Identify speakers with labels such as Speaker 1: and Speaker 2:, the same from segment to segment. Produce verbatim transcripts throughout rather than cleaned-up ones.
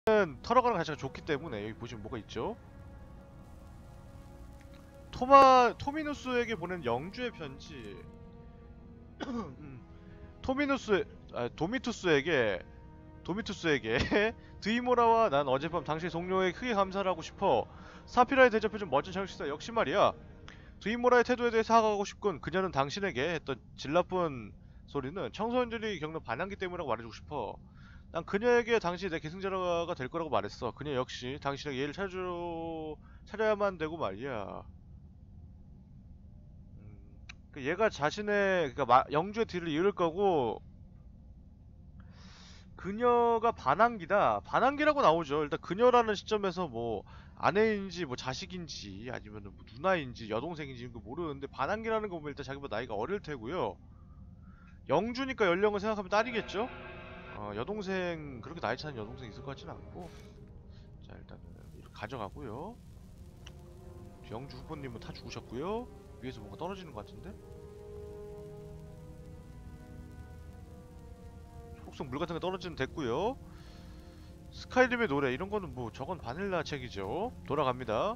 Speaker 1: 털어가는 가치가 좋기 때문에 여기 보시면 뭐가 있죠? 토마 토미누스에게 보낸 영주의 편지. 음, 토미누스 아, 도미투스에게 도미투스에게 드이모라와 난 어젯밤 당신의 동료에 크게 감사를 하고 싶어. 사피라에 대접해준 멋진 저녁 식사 역시 말이야. 드이모라의 태도에 대해 사과하고 싶군. 그녀는 당신에게 했던 질나쁜 소리는 청소년들이 겪는 반항기 때문이라고 말해주고 싶어. 난 그녀에게 당신이 내 계승자가 될 거라고 말했어. 그녀 역시 당신에게 예의를 차려... 차려야만 되고 말이야. 음, 그 얘가 자신의 그니까 마, 영주의 뒤를 이을 거고 그녀가 반항기다. 반항기라고 나오죠. 일단 그녀라는 시점에서 뭐 아내인지 뭐 자식인지 아니면은 뭐 누나인지 여동생인지 이런 거 모르는데 반항기라는 거 보면 일단 자기보다 나이가 어릴 테고요. 영주니까 연령을 생각하면 딸이겠죠? 어, 여동생 그렇게 나이 차는 여동생 있을 것 같지는 않고. 자 일단은 이렇게 가져가고요. 영주 후보님은 다 죽으셨고요. 위에서 뭔가 떨어지는 것 같은데? 속성 물 같은 게 떨어지면 됐고요. 스카이림의 노래 이런 거는 뭐 저건 바닐라 책이죠. 돌아갑니다.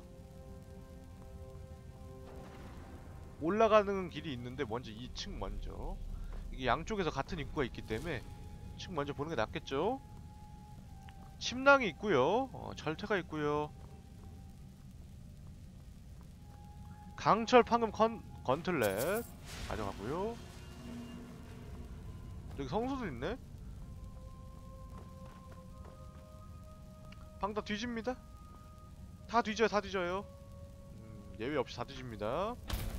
Speaker 1: 올라가는 길이 있는데 먼저 이 층 먼저. 이게 양쪽에서 같은 입구가 있기 때문에 이 층 먼저 보는 게 낫겠죠. 침낭이 있고요. 어, 절퇴가 있고요. 강철 판금 컨, 건틀렛 가져가고요. 여기 성소도 있네. 방 다 뒤집니다. 다 뒤져요, 다 뒤져요. 음, 예외 없이 다 뒤집니다.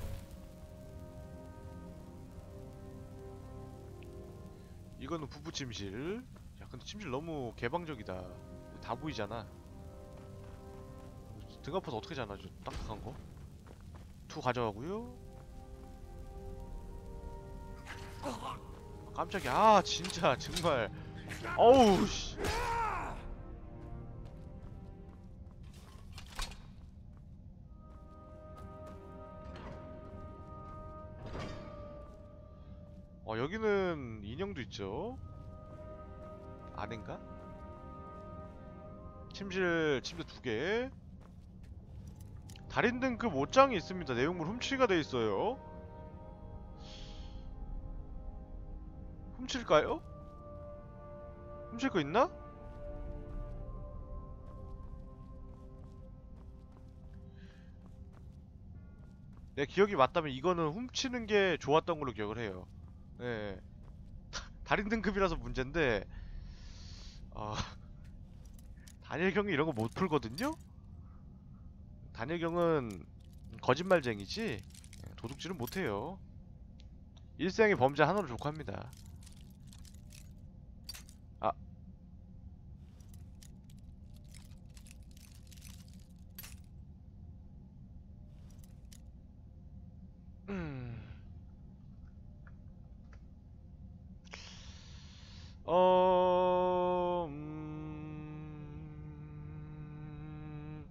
Speaker 1: 이거는 부부 침실. 야, 근데 침실 너무 개방적이다. 다 보이잖아. 등 아파서 어떻게 자나, 저 딱딱한 거. 투 가져가고요. 깜짝이야. 아, 진짜 정말. 어우 씨. 어, 여기는 인형도 있죠. 아닌가? 침실, 침대 두 개. 달인 등급 옷장이 있습니다. 내용물 훔치기가 돼 있어요. 훔칠까요? 훔칠 거 있나? 내 기억이 맞다면 이거는 훔치는 게 좋았던 걸로 기억을 해요. 예. 달인 등급이라서 문제인데, 어, 단일경이 이런 거 못 풀거든요? 단일경은 거짓말쟁이지 도둑질은 못해요. 일생의 범죄 하나로 족합니다. 아. 음. 어... 음...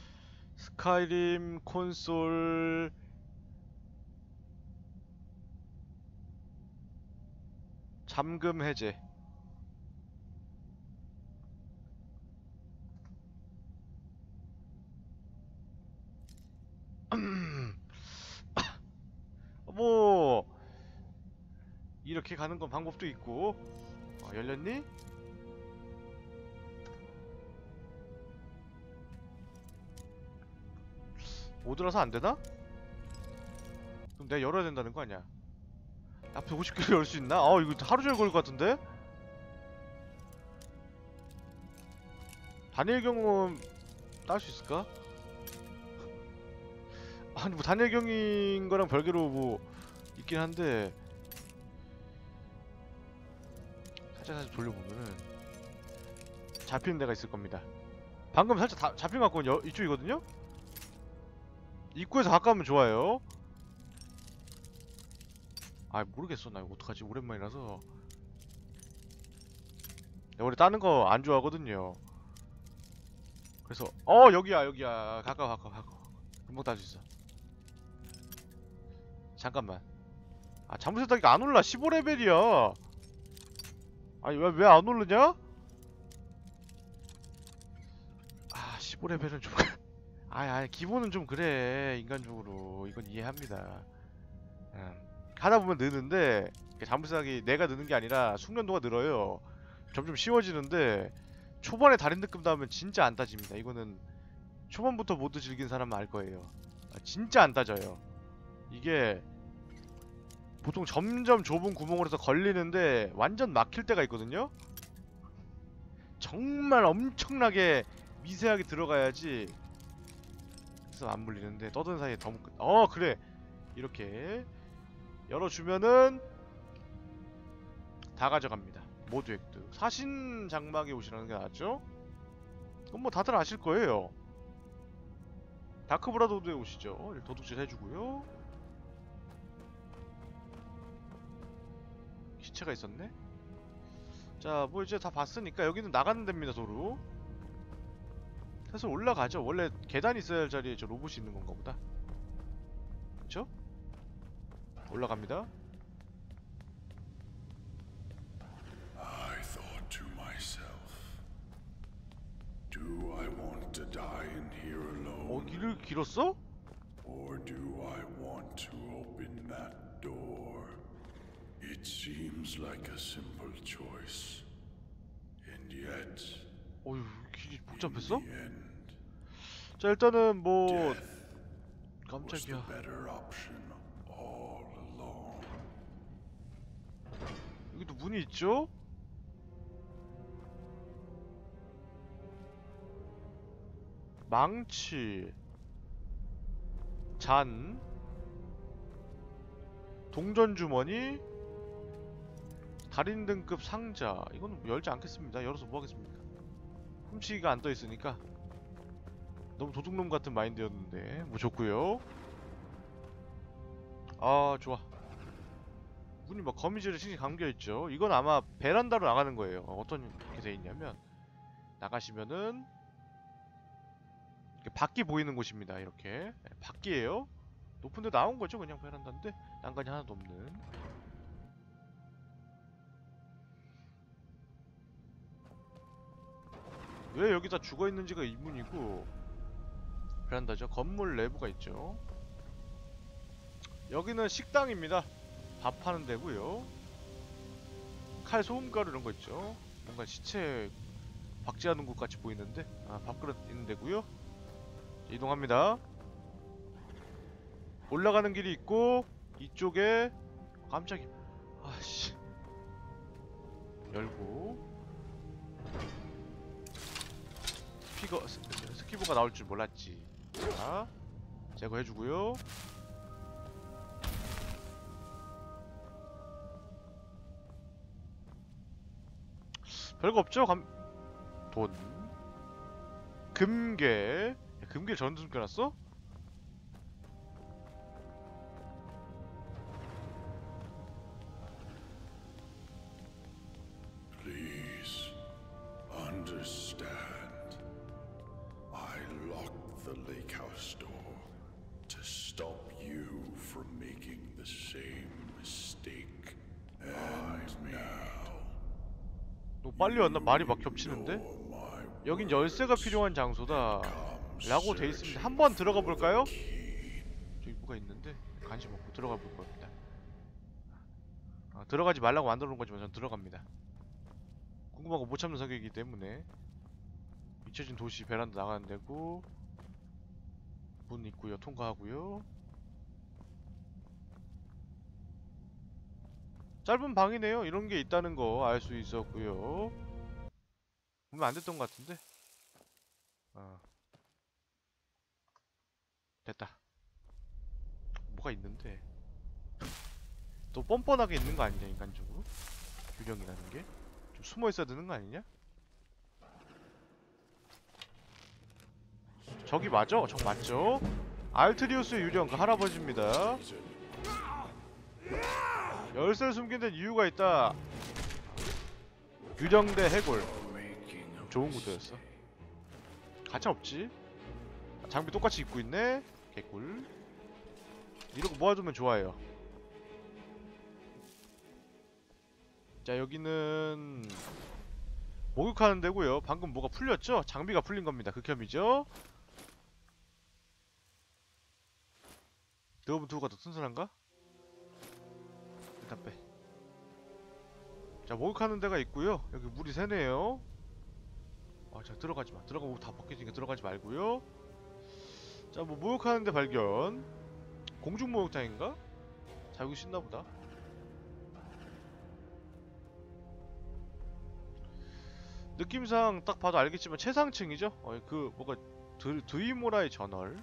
Speaker 1: 스카이림 콘솔 잠금 해제. 뭐 이렇게 가는 건 방법도 있고. 어, 열렸니? 못 들어서 안 되나? 그럼 내가 열어야 된다는 거 아니야? 앞에 오십 개를 열 수 있나? 아 이거 하루 종일 걸릴 것 같은데? 단일 경험 딸 수 있을까? 아니 뭐 단일 경인 거랑 별개로 뭐 있긴 한데 살짝 살짝 돌려보면은 잡히는 데가 있을 겁니다. 방금 살짝 다 잡힌 것 같거든요? 이쪽이거든요? 입구에서 가까우면 좋아요. 아 모르겠어. 나 이거 어떡하지? 오랜만이라서. 내가 원래 따는 거 안 좋아하거든요. 그래서 어 여기야 여기야. 가까워 가까워 가까워. 금방 따줄 수 있어. 잠깐만. 아 잠수 세탁기가 안 올라. 십오 레벨이야. 아니 왜 왜 안 오르냐? 십오 레벨은 좀 아이 아이 기본은 좀 그래 인간적으로 이건 이해합니다. 음. 하다 보면 느는데 잠수하기 내가 느는 게 아니라 숙련도가 늘어요. 점점 쉬워지는데 초반에 달인등급 나오면 진짜 안 따집니다. 이거는 초반부터 모드 즐긴 사람은 알 거예요. 아, 진짜 안 따져요. 이게 보통 점점 좁은 구멍으로서 걸리는데 완전 막힐 때가 있거든요. 정말 엄청나게 미세하게 들어가야지 그래서 안 물리는데 떠드는 사이에 더 묶... 어 그래 이렇게 열어주면은 다 가져갑니다. 모두 획득. 사신 장막에 오시라는 게 나왔죠? 그럼 뭐 다들 아실 거예요. 다크브라더드에 오시죠. 도둑질 해주고요. 시체가 있었네? 자, 뭐 이제 다 봤으니까 여기는 나가는 데입니다, 도로. 그래서 올라가죠. 원래 계단이 있어야 할 자리에 저 로봇이 있는 건가 보다. 그쵸? 올라갑니다.
Speaker 2: I thought to myself, do I want to die in here alone?
Speaker 1: 어, 길을 길었어?
Speaker 2: Or do I want to open that door? It seems like a simple choice. And yet,
Speaker 1: 어휴, 길이
Speaker 2: in
Speaker 1: 복잡했어?
Speaker 2: the end,
Speaker 1: 자, 일단은 뭐
Speaker 2: death was the
Speaker 1: 깜짝이야.
Speaker 2: better option all along.
Speaker 1: 여기도 문이 있죠? 망치, 잔, 동전 주머니, 달인 등급 상자. 이건 열지 않겠습니다. 열어서 뭐 하겠습니까? 훔치기가 안 떠 있으니까. 너무 도둑놈 같은 마인드였는데 뭐 좋고요. 아 좋아. 문이 막 거미줄에 싱싱 감겨있죠. 이건 아마 베란다로 나가는 거예요. 어떤 게 돼 있냐면 나가시면은 이렇게 밖이 보이는 곳입니다. 이렇게 네, 밖이에요. 높은 데 나온 거죠. 그냥 베란다인데 난간이 하나도 없는. 왜 여기다 죽어있는지가 의문이고. 베란다죠. 건물 내부가 있죠. 여기는 식당입니다. 밥 하는 데고요. 칼, 소금가루 이런 거 있죠. 뭔가 시체 박제하는 곳 같이 보이는데 아, 밥그릇 있는 데고요. 이동합니다. 올라가는 길이 있고 이쪽에 깜짝이야. 아씨. 열고 스피거 스, 스키버가 나올 줄 몰랐지. 자, 제거해주고요. 별거 없죠? 감... 돈 금괴. 야, 금괴 전도 숨겨놨어?
Speaker 2: Please understand. I locked the lake house door to stop you from making the same mistake. And now
Speaker 1: 너 빨리 왔나? 말이 막 겹치는데? 여긴 열쇠가 필요한 장소다 라고 돼 있습니다. 한번 들어가 볼까요? 저기 뭐가 있는데 관심 없고 들어가 볼 겁니다. 아, 들어가지 말라고 만들어 놓은 거지만 전 들어갑니다. 궁금하고 못 참는 성격이기 때문에. 잊혀진 도시 베란다 나가는 데고 문 있고요. 통과하고요. 짧은 방이네요. 이런 게 있다는 거 알 수 있었고요. 보면 안 됐던 것 같은데. 어. 됐다. 뭐가 있는데 또 뻔뻔하게 있는 거 아니냐 인간적으로? 유령이라는 게 좀 숨어 있어야 되는 거 아니냐? 저기 맞아? 저 맞죠? 알트리우스의 유령 그 할아버지입니다. 열쇠를 숨긴 데는 이유가 있다. 유령 대 해골. 좋은 구도였어. 가차없지. 장비 똑같이 입고 있네. 개꿀. 이러고 모아두면 좋아요. 자 여기는 목욕하는 데고요. 방금 뭐가 풀렸죠? 장비가 풀린 겁니다. 극혐이죠? 드워브 투가 더 튼튼한가? 일단 빼. 자, 목욕하는 데가 있고요. 여기 물이 새네요. 아, 자, 들어가지 마. 들어가면 옷 다 벗겨지니까 들어가지 말고요. 자, 뭐 목욕하는 데 발견. 공중 목욕탕인가? 자, 여기 씻나 보다. 느낌상 딱 봐도 알겠지만 최상층이죠? 어, 그 뭐가 드, 드이모라의 저널.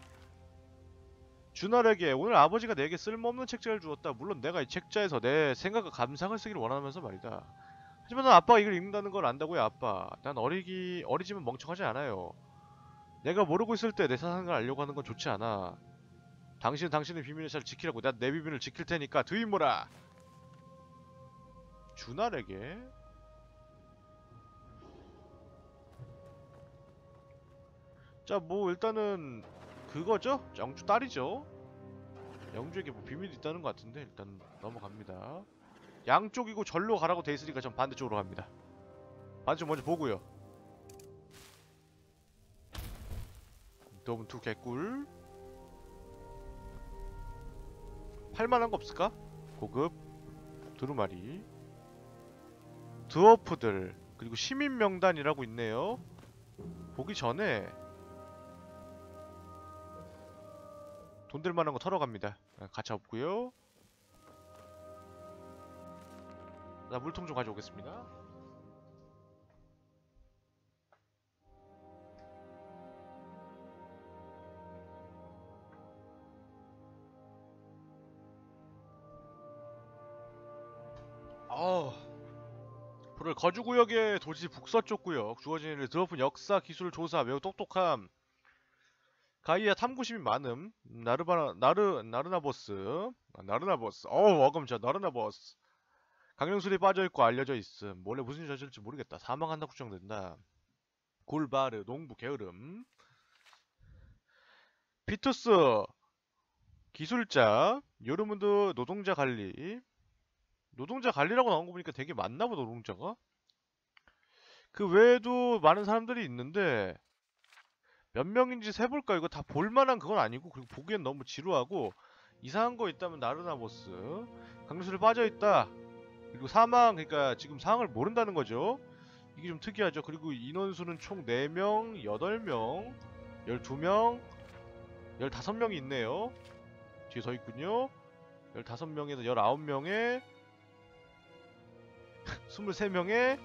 Speaker 1: 준할에게 오늘 아버지가 내게 쓸모없는 책자를 주었다. 물론 내가 이 책자에서 내 생각과 감상을 쓰기를 원하면서 말이다. 하지만 난 아빠가 이걸 읽는다는 걸 안다고요, 아빠. 난 어리기 어리지만 멍청하지 않아요. 내가 모르고 있을 때 내 세상을 알려고 하는 건 좋지 않아. 당신은 당신의 비밀을 잘 지키라고. 난 내 비밀을 지킬 테니까 드이모라. 준할에게? 자, 뭐 일단은 그거죠? 영주 딸이죠? 영주에게 뭐 비밀이 있다는 것 같은데 일단 넘어갑니다. 양쪽이고 절로 가라고 돼 있으니까 전 반대쪽으로 갑니다. 반대쪽 먼저 보고요. 더분 투 개꿀. 팔만한 거 없을까? 고급 두루마리, 드워프들, 그리고 시민 명단이라고 있네요. 보기 전에 돈 될 만한 거 털어갑니다. 가차 없고요. 나 물통 좀 가져오겠습니다. 어. 불을 거주구역의 도시 북서쪽 구역. 주어진 일을 드워프 역사 기술 조사 매우 똑똑함. 가이아 탐구심이 많음. 나르바나 나르 나르나보스. 아, 나르나보스. 어우 어금자 나르나보스. 강령술이 빠져있고 알려져 있음. 원래 무슨 일이 저질지 모르겠다. 사망한다고 추정된다. 골바르 농부 게으름. 피투스 기술자. 요르문드 노동자 관리. 노동자 관리라고 나온 거 보니까 되게 많나보다 노동자가. 그 외에도 많은 사람들이 있는데 몇 명인지 세볼까? 이거 다 볼만한 그건 아니고, 그리고 보기엔 너무 지루하고 이상한 거 있다면 나르나보스. 강령술이 빠져있다. 그리고 사망, 그러니까 지금 상황을 모른다는 거죠. 이게 좀 특이하죠. 그리고 인원수는 총 네 명, 여덟 명, 열두 명, 열다섯 명이 있네요. 뒤에 서 있군요. 열다섯 명에서 열아홉 명에 스물세 명에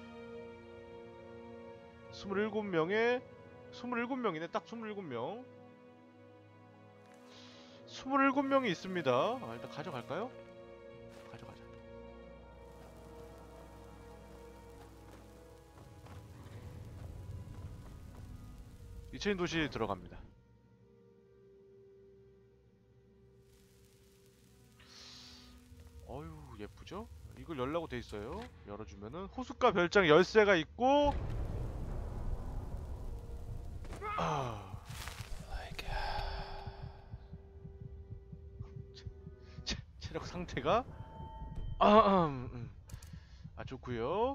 Speaker 1: 스물일곱 명에 스물일곱 명이네. 딱 스물일곱 명. 스물일곱 명이 있습니다. 아, 일단 가져갈까요? 가져가자. 이체인 도시 들어갑니다. 어휴, 예쁘죠? 이걸 열라고 돼 있어요. 열어주면은 호숫가 별장 열쇠가 있고, 아, 체, 체력 상태가 아, 음, 음. 아 좋구요.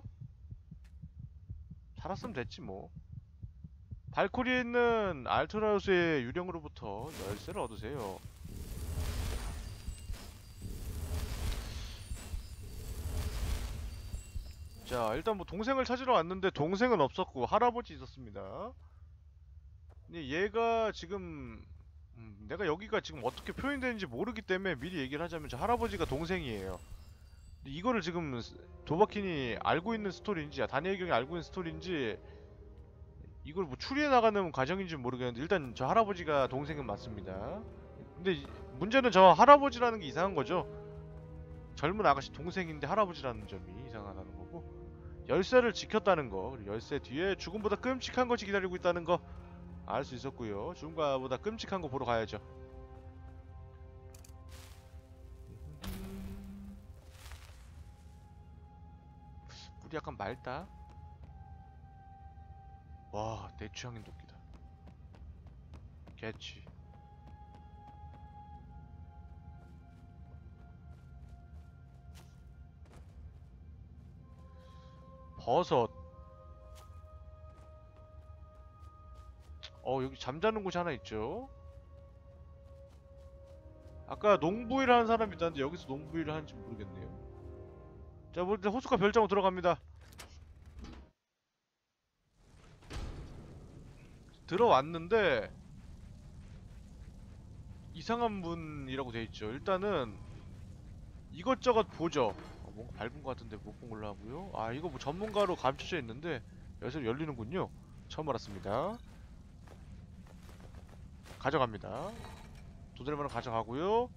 Speaker 1: 살았으면 됐지 뭐. 발코리에 있는 알토라우스의 유령으로부터 열쇠를 얻으세요. 자, 일단 뭐 동생을 찾으러 왔는데 동생은 없었고 할아버지 있었습니다. 근데 얘가 지금 음, 내가 여기가 지금 어떻게 표현되는지 모르기 때문에 미리 얘기를 하자면 저 할아버지가 동생이에요. 근데 이거를 지금 도바킨이 알고 있는 스토리인지, 다니엘 경이 알고 있는 스토리인지, 이걸 뭐 추리해 나가는 과정인지 모르겠는데 일단 저 할아버지가 동생은 맞습니다. 근데 이- 문제는 저 할아버지라는 게 이상한 거죠. 젊은 아가씨 동생인데 할아버지라는 점이 이상하다는 거고, 열쇠를 지켰다는 거, 그리고 열쇠 뒤에 죽음보다 끔찍한 것이 기다리고 있다는 거 알 수 있었고요. 죽음보다 끔찍한 거 보러 가야죠. 물이 약간 맑다. 와, 내 취향인 도끼다. 개취. 버섯. 어 여기 잠자는 곳이 하나 있죠. 아까 농부일 하는 사람이 있다는데 여기서 농부일을 하는지 모르겠네요. 자, 뭐 일단 호수가 별장으로 들어갑니다. 들어왔는데 이상한 문이라고 돼있죠. 일단은 이것저것 보죠. 어, 뭔가 밟은 것 같은데 못 본 걸로 하고요. 아 이거 뭐 전문가로 감춰져 있는데 여기서 열리는군요. 처음 알았습니다. 가져갑니다. 도드레만은 가져가고요.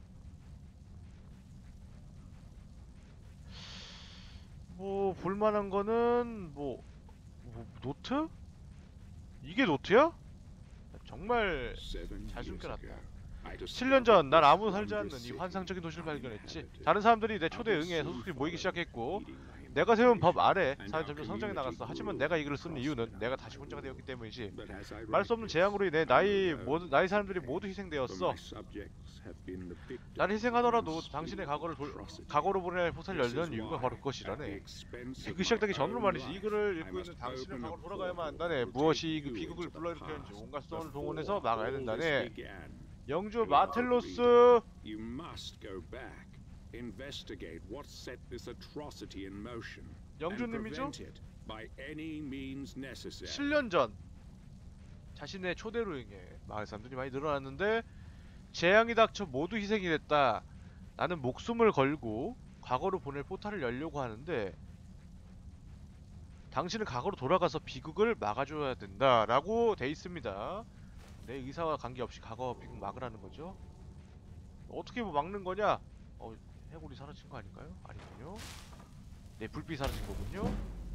Speaker 1: 뭐 볼만한 거는 뭐, 뭐 노트? 이게 노트야? 정말 잘 숨겨놨다. 칠 년 전 난 아무도 살지 않는 이 환상적인 도시를 발견했지. 다른 사람들이 내 초대에 응해 소속이 모이기 시작했고 내가 세운 법 아래 사회 점점 성장해 나갔어. 하지만 내가 이 글을 쓴 이유는 내가 다시 혼자가 되었기 때문이지. 말 수 없는 재앙으로 인해 나의 모두 나의 사람들이 모두 희생되었어. 나를 희생하더라도 당신의 과거를 돌, 과거로 보낼 포탈을 열려는 이유가 바로 그것이라네. 그 시작되기 전으로 말이지. 이 글을 읽고 있는 당신은 과거로 돌아가야만 한다네. 무엇이 그 비극을 불러일으켰는지 온갖 수단을 동원해서 막아야 된다네. 영주 마텔로스.
Speaker 3: You must go back, investigate what set this atrocity in motion, and
Speaker 1: 영주님이죠?
Speaker 3: prevent it by any means necessary.
Speaker 1: 칠 년 전 자신의 초대로 인해 마을 사람들이 많이 늘어났는데 재앙이 닥쳐 모두 희생이 됐다. 나는 목숨을 걸고 과거로 보낼 포탈을 열려고 하는데 당신은 과거로 돌아가서 비극을 막아줘야 된다 라고 돼 있습니다. 내 의사와 관계없이 과거 비극 막으라는 거죠. 어떻게 뭐 막는 거냐? 어, 해골이 사라진 거 아닐까요? 아니군요. 네, 불빛이 사라진 거군요.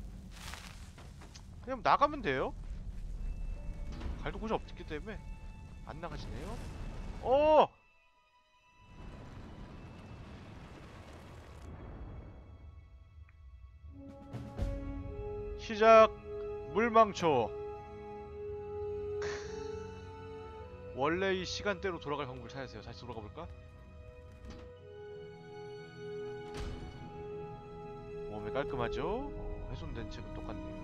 Speaker 1: 그냥 나가면 돼요. 갈도 곳이 없기 때문에 안 나가지네요. 어! 시작 물망초. 원래 이 시간대로 돌아갈 방법을 찾으세요. 다시 돌아가 볼까? 몸이 깔끔하죠? 어, 훼손된 책은 똑같네요.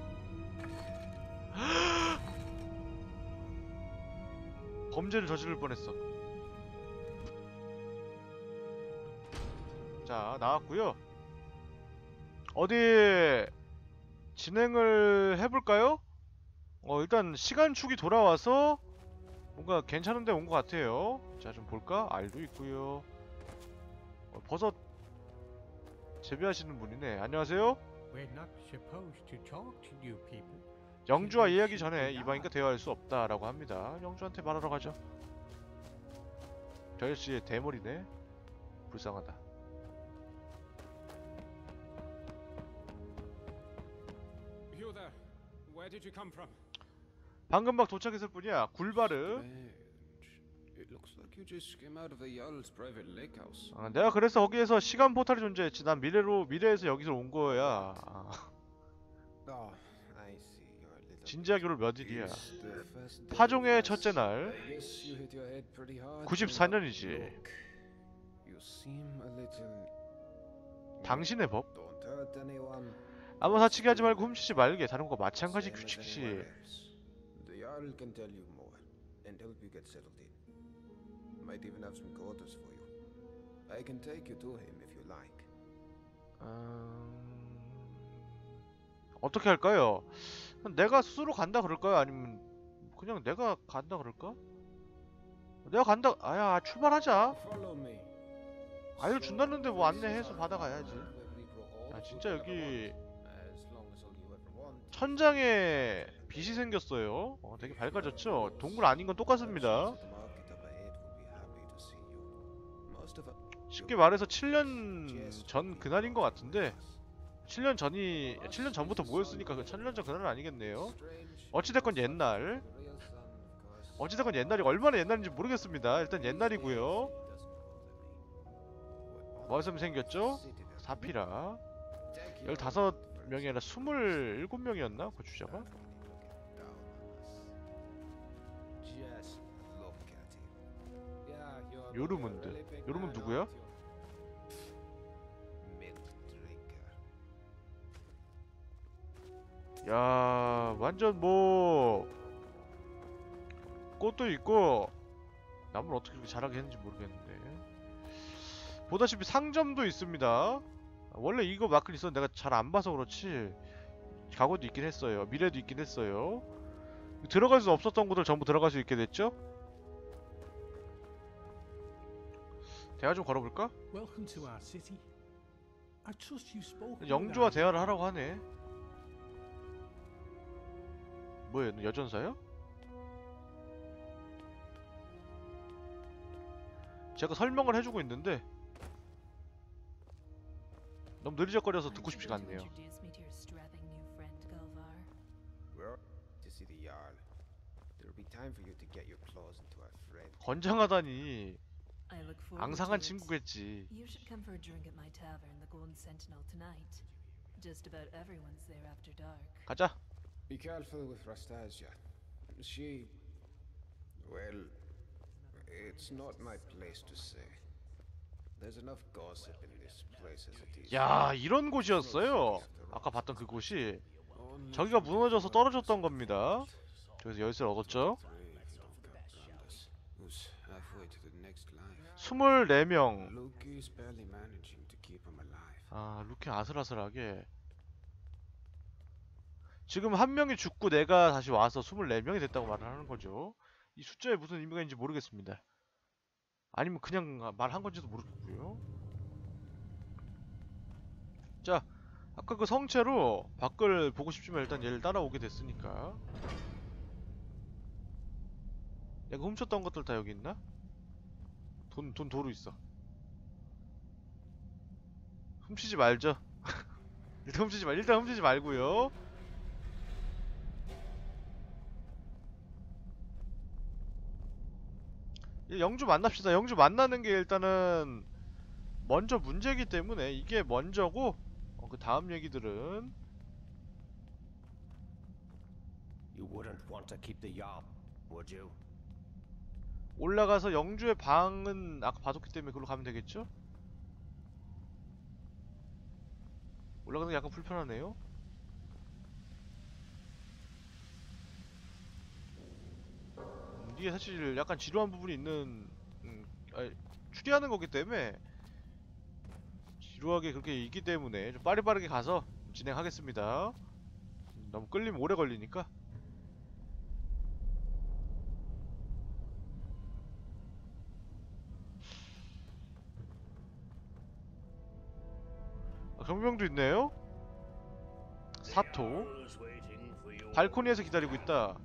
Speaker 1: 범죄를 저지를 뻔했어. 자, 나왔고요. 어디 진행을 해볼까요? 어, 일단 시간축이 돌아와서 뭔가 괜찮은데 온 것 같아요. 자, 좀 볼까? 알도 있고요. 어, 버섯 재배하시는 분이네. 안녕하세요.
Speaker 4: We're not supposed to talk to you people.
Speaker 1: 영주와 이야기 전에 이방인과 대화할 수 없다라고 합니다. 영주한테 말하러 가죠. 저 아저씨 대머리네. 불쌍하다.
Speaker 3: You there? Where did you come from?
Speaker 1: 방금 막 도착했을 뿐이야. 굴바르.
Speaker 5: It looks like you just came out of the Jarl's private lake house.
Speaker 1: 아, 내가 그래서 거기에서 시간 포탈이 존재했지. 난 미래로 미래에서 여기서 온 거야. 아,
Speaker 5: Oh, I see. You're a little.
Speaker 1: 진지하기로 몇 일이야?
Speaker 5: It's the first day
Speaker 1: 파종의
Speaker 5: of
Speaker 1: 첫째
Speaker 5: this.
Speaker 1: 날.
Speaker 5: I guess you hit your head pretty hard.
Speaker 1: 구십사 년이지.
Speaker 5: Look, you seem a little.
Speaker 1: 당신의 법?
Speaker 5: Don't hurt anyone.
Speaker 1: 아무 사치기 하지 말고 훔치지 말게. 다른 거 마찬가지
Speaker 5: Same as
Speaker 1: 규칙이지.
Speaker 5: anywhere else. The Jarl can tell you more and help you get settled in. Might even have some quarters for you. I can take you to him if you like.
Speaker 1: 음... 어떻게 할까요? 내가 스스로 간다 그럴까요? 아니면 그냥 내가 간다 그럴까? 내가 간다. 아야, 출발하자.
Speaker 5: Follow me.
Speaker 1: 알려준다는데 뭐 안내해서 받아가야지. 야, 진짜 여기 천장에 빛이 생겼어요. 어, 되게 밝아졌죠? 동굴 아닌 건 똑같습니다. 쉽게 말해서 칠 년 전 그날인 것 같은데 칠 년 전이 칠 년 전부터 모였으니까 그 칠 년 전 그날은 아니겠네요. 어찌됐건 옛날. 어찌됐건 옛날이 얼마나 옛날인지 모르겠습니다. 일단 옛날이고요. 머슴 생겼죠? 사피라. 열다섯 명이 아니라 스물일곱 명이었나? 그 주자가? 요르문드. 요르문 누구야? 야, 완전 뭐 꽃도 있고 나무를 어떻게 그렇게 잘하게 했는지 모르겠는데 보다시피 상점도 있습니다. 원래 이거 마크는 있었는데 내가 잘 안 봐서 그렇지 과거도 있긴 했어요. 미래도 있긴 했어요. 들어갈 수 없었던 곳을 전부 들어갈 수 있게 됐죠? 대화 좀 걸어볼까?
Speaker 4: Welcome to our city. I trust you spoke. with
Speaker 1: 영주와
Speaker 4: our-
Speaker 1: 대화를 하라고 하네. 뭐야, 너 여전사야? 제가 설명을 해주고 있는데 너무 느리적거려서 듣고 싶지가 않네요.
Speaker 5: We're to see the Jarl. There'll be time for you to get your claws into our friend.
Speaker 1: 건장하다니
Speaker 6: I look forward
Speaker 1: 앙상한
Speaker 6: to it.
Speaker 1: 친구겠지.
Speaker 6: You should come for a drink at my tavern, the Golden Sentinel, tonight. Just about everyone's there after dark.
Speaker 1: 가자.
Speaker 5: Be careful with Rastasia. She... well... it's not my place to say. There's enough gossip in this place as it is.
Speaker 1: 야, 이런 곳이었어요. 아까 봤던 그 곳이. 저기가 무너져서 떨어졌던 겁니다. 저기서 열쇠를 얻었죠.
Speaker 5: Who's halfway to the next life.
Speaker 1: 스물네 명.
Speaker 5: Loki's barely managing to keep him alive.
Speaker 1: 아, 루키 아슬아슬하게. 지금 한 명이 죽고 내가 다시 와서 스물네 명이 됐다고 말을 하는 거죠. 이 숫자에 무슨 의미가 있는지 모르겠습니다. 아니면 그냥 말한 건지도 모르겠고요. 자, 아까 그 성체로 밖을 보고 싶지만 일단 얘를 따라오게 됐으니까. 내가 훔쳤던 것들 다 여기 있나? 돈, 돈 도로 있어. 훔치지 말죠. 일단 훔치지 말, 일단 훔치지 말고요. 영주 만납시다. 영주 만나는 게 일단은 먼저 문제이기 때문에 이게 먼저고 어, 그 다음 얘기들은
Speaker 7: You wouldn't want to keep the Jarl, would you?
Speaker 1: 올라가서 영주의 방은 아까 봐뒀기 때문에 그걸로 가면 되겠죠? 올라가는 게 약간 불편하네요. 이게 사실 약간 지루한 부분이 있는 음, 아니, 추리하는 거기 때문에 지루하게 그렇게 있기 때문에 좀 빠르빠르게 가서 진행하겠습니다. 너무 끌리면 오래 걸리니까. 아, 경비병도 있네요. 사토 발코니에서 기다리고 있다.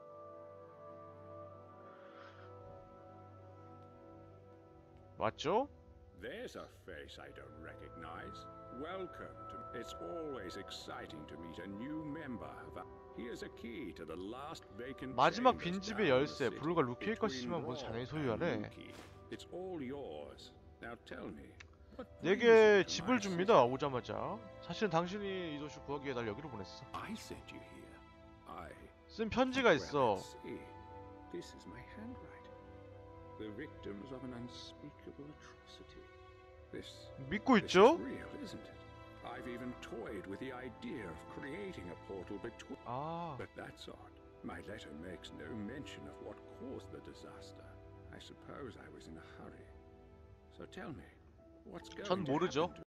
Speaker 1: 맞죠?
Speaker 3: There's a face I don't recognize. Welcome to... It's always exciting to meet a new member of a... Here's a key to the last vacant
Speaker 1: 마지막
Speaker 3: chambers
Speaker 1: 빈집의
Speaker 3: down the
Speaker 1: 열쇠.
Speaker 3: city,
Speaker 1: 블루가 루키의
Speaker 3: between
Speaker 1: 것이지만 모두 자네의
Speaker 3: Raw
Speaker 1: 소유하래.
Speaker 3: and Luki. It's all yours. Now tell me. what brings
Speaker 1: 내게
Speaker 3: you to
Speaker 1: 집을
Speaker 3: my
Speaker 1: 줍니다.
Speaker 3: city?
Speaker 1: 오자마자. 사실은 당신이 이 도시를 구하기 위해 날 여기로 보냈어.
Speaker 3: I sent you here. I...
Speaker 1: 쓴 편지가
Speaker 3: Well,
Speaker 1: 있어.
Speaker 3: let's see. This is my handwriting. The victims of an unspeakable atrocity. This,
Speaker 1: 믿고
Speaker 3: this is
Speaker 1: 있죠?
Speaker 3: real, isn't it? I've even toyed with the idea of creating a portal between.
Speaker 1: 아,
Speaker 3: But that's odd. My letter makes no mention of what caused the disaster. I suppose I was in a hurry. So tell me, what's going
Speaker 1: 전
Speaker 3: to
Speaker 1: 모르죠.
Speaker 3: happen to